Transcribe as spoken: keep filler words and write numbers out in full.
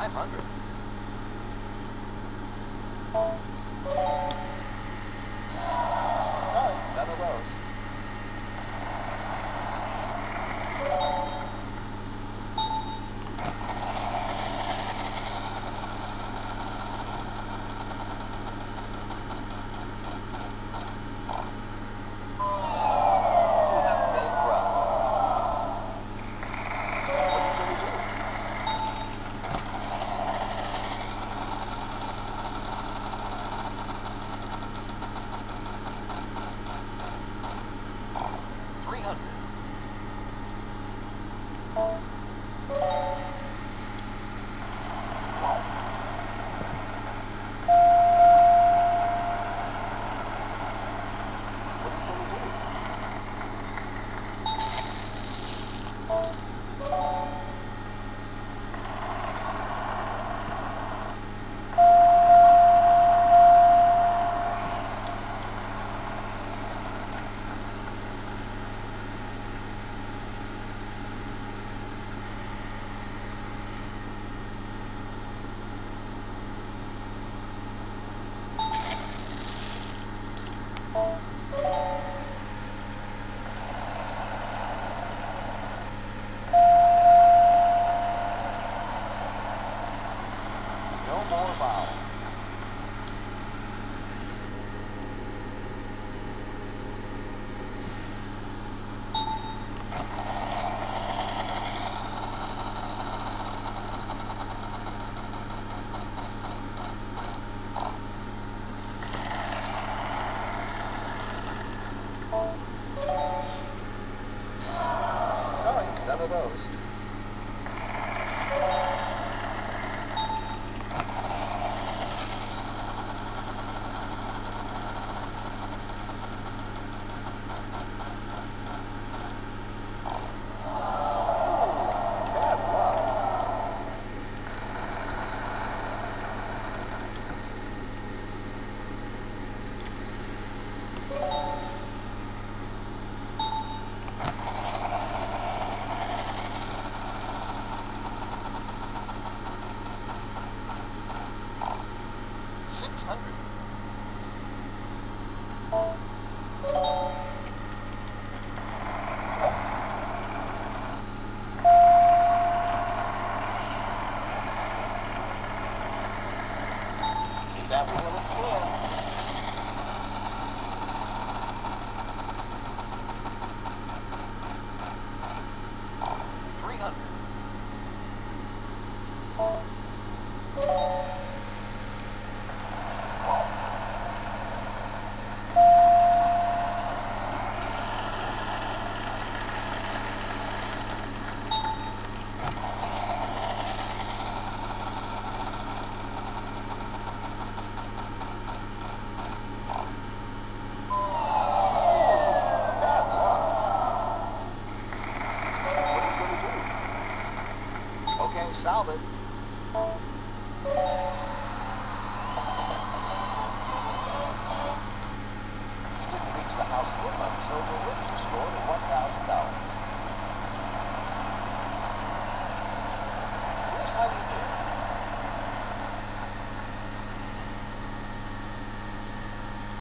five hundred. Sorry, none of those. Ooh, that big drop. What are you going to do? three hundred. What are you going to do? No more vowels. Sorry, none of those. Bad luck. six hundred. Keep that wheel in spin. three hundred. Bad luck. What are you going to do? Okay, solve it.